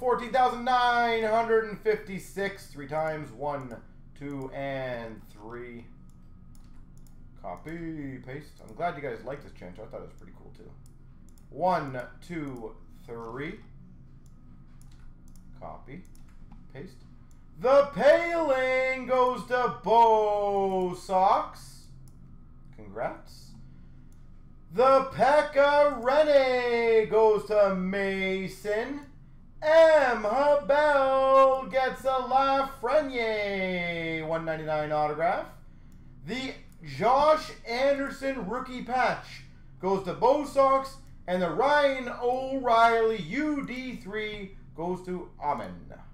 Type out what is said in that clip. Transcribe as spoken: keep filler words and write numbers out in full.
fourteen thousand nine hundred fifty-six. Three times. One, two, and three. Copy, paste. I'm glad you guys liked this challenge. I thought it was pretty cool too. One, two, three. Copy, paste. The Paling goes to Bo Sox. Congrats. The Pecorine goes to Mason. M. Habel gets a Lafreniere one ninety-nine autograph. The Josh Anderson rookie patch goes to Bo Sox. And the Ryan O'Reilly U D three goes to Amen.